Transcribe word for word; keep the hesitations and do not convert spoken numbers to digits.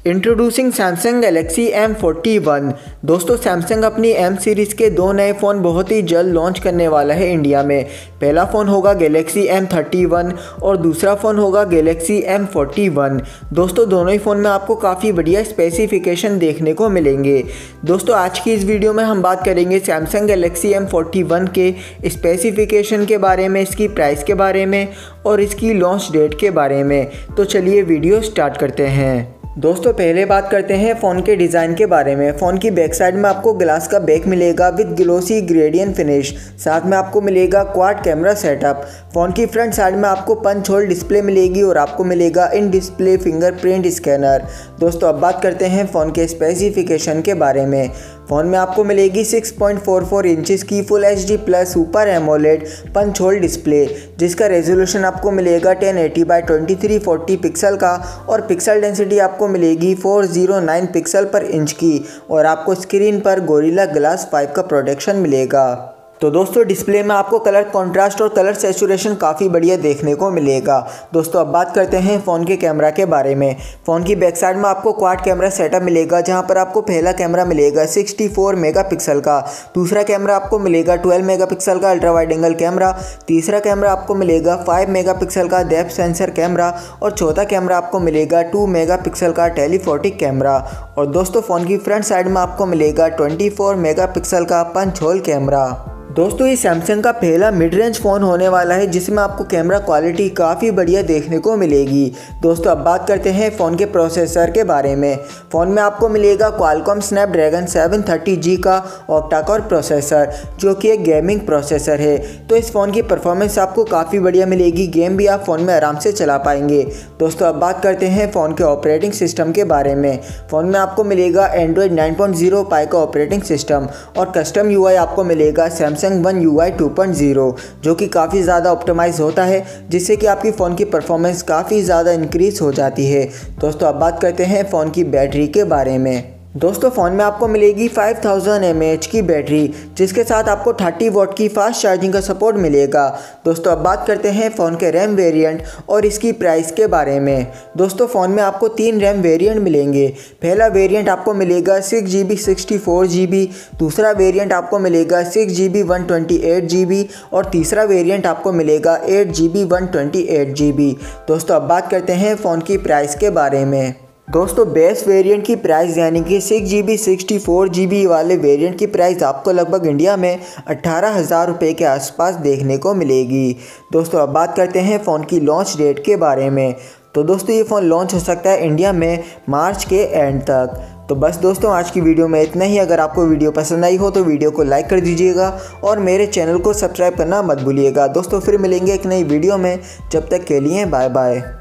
Introducing Samsung Galaxy M forty one. दोस्तों Samsung अपनी M series के दो नए फ़ोन बहुत ही जल्द लॉन्च करने वाला है इंडिया में। पहला फ़ोन होगा गैलेक्सी एम थर्टी वन और दूसरा फ़ोन होगा गैलेक्सी एम फोर्टी वन। दोस्तों दोनों ही फ़ोन में आपको काफ़ी बढ़िया स्पेसिफिकेशन देखने को मिलेंगे। दोस्तों आज की इस वीडियो में हम बात करेंगे Samsung Galaxy M forty one के स्पेसिफिकेशन के बारे में, इसकी प्राइस के बारे में और इसकी लॉन्च डेट के बारे में। तो चलिए वीडियो स्टार्ट करते हैं। दोस्तों पहले बात करते हैं फ़ोन के डिज़ाइन के बारे में। फ़ोन की बैक साइड में आपको ग्लास का बैक मिलेगा विद ग्लोसी ग्रेडियंट फिनिश। साथ में आपको मिलेगा क्वाड कैमरा सेटअप। फ़ोन की फ्रंट साइड में आपको पंच होल डिस्प्ले मिलेगी और आपको मिलेगा इन डिस्प्ले फिंगरप्रिंट स्कैनर। दोस्तों अब बात करते हैं फ़ोन के स्पेसिफिकेशन के बारे में। फ़ोन में आपको मिलेगी six point four four inches की full H D plus super AMOLED punch hole display, जिसका रेजोल्यूशन आपको मिलेगा ten eighty by twenty three forty pixel का और पिक्सल डेंसिटी आपको मिलेगी four zero nine pixel per inch की और आपको स्क्रीन पर गोरिल्ला ग्लास फाइव का प्रोटेक्शन मिलेगा। तो दोस्तों डिस्प्ले में आपको कलर कंट्रास्ट और कलर सैचुरेशन काफ़ी बढ़िया देखने को मिलेगा। दोस्तों अब बात करते हैं फ़ोन के कैमरा के बारे में। फ़ोन की बैक साइड में आपको क्वाड कैमरा सेटअप मिलेगा, जहां पर आपको पहला कैमरा मिलेगा सिक्सटी फोर मेगापिक्सल का, दूसरा कैमरा आपको मिलेगा ट्वेल्व मेगापिक्सल का अल्ट्रा वाइड एंगल कैमरा, तीसरा कैमरा आपको मिलेगा फाइव मेगापिक्सल का डेप्थ सेंसर कैमरा और चौथा कैमरा आपको मिलेगा टू मेगापिक्सल का टेलीफोटिक कैमरा। और दोस्तों फ़ोन की फ्रंट साइड में आपको मिलेगा ट्वेंटी फोर मेगापिक्सल का पंच होल कैमरा। दोस्तों ये सैमसंग का पहला मिड रेंज फ़ोन होने वाला है जिसमें आपको कैमरा क्वालिटी काफ़ी बढ़िया देखने को मिलेगी। दोस्तों अब बात करते हैं फ़ोन के प्रोसेसर के बारे में। फ़ोन में आपको मिलेगा Qualcomm Snapdragon seven thirty G का ऑक्टा कोर प्रोसेसर, जो कि एक गेमिंग प्रोसेसर है। तो इस फ़ोन की परफॉर्मेंस आपको काफ़ी बढ़िया मिलेगी, गेम भी आप फ़ोन में आराम से चला पाएंगे। दोस्तों अब बात करते हैं फ़ोन के ऑपरेटिंग सिस्टम के बारे में। फ़ोन में आपको मिलेगा Android nine point zero Pie का ऑपरेटिंग सिस्टम और कस्टम यू आई आपको मिलेगा Samsung One U I two point zero, जो कि काफ़ी ज़्यादा ऑप्टिमाइज होता है, जिससे कि आपकी फ़ोन की परफॉर्मेंस काफ़ी ज़्यादा इंक्रीज हो जाती है। दोस्तों अब बात करते हैं फ़ोन की बैटरी के बारे में। दोस्तों फ़ोन में आपको मिलेगी five thousand M A H की बैटरी, जिसके साथ आपको थर्टी वॉट की फास्ट चार्जिंग का सपोर्ट मिलेगा। दोस्तों अब बात करते हैं फ़ोन के रैम वेरिएंट और इसकी प्राइस के बारे में। दोस्तों फ़ोन में आपको तीन रैम वेरिएंट मिलेंगे। पहला वेरिएंट आपको मिलेगा six G B sixty four G B, दूसरा वेरिएंट आपको मिलेगा six G B one twenty eight G B और तीसरा वेरिएंट आपको मिलेगा eight G B one twenty eight G B. दोस्तों अब बात करते हैं फ़ोन की प्राइस के बारे में। दोस्तों बेस वेरिएंट की प्राइस यानी कि six G B sixty four G B वाले वेरिएंट की प्राइस आपको लगभग इंडिया में अट्ठारह हज़ार रुपये के आसपास देखने को मिलेगी। दोस्तों अब बात करते हैं फ़ोन की लॉन्च डेट के बारे में। तो दोस्तों ये फ़ोन लॉन्च हो सकता है इंडिया में मार्च के एंड तक। तो बस दोस्तों आज की वीडियो में इतना ही। अगर आपको वीडियो पसंद आई हो तो वीडियो को लाइक कर दीजिएगा और मेरे चैनल को सब्सक्राइब करना मत भूलिएगा। दोस्तों फिर मिलेंगे एक नई वीडियो में, जब तक के लिए बाय बाय।